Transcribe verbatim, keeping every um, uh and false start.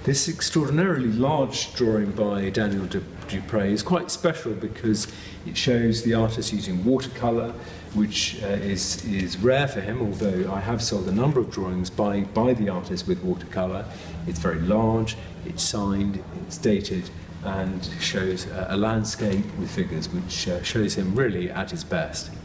This extraordinarily large drawing by Daniel Dupre is quite special because it shows the artist using watercolour, which uh, is, is rare for him, although I have sold a number of drawings by, by the artist with watercolour. It's very large, it's signed, it's dated, and shows a, a landscape with figures, which uh, shows him really at his best.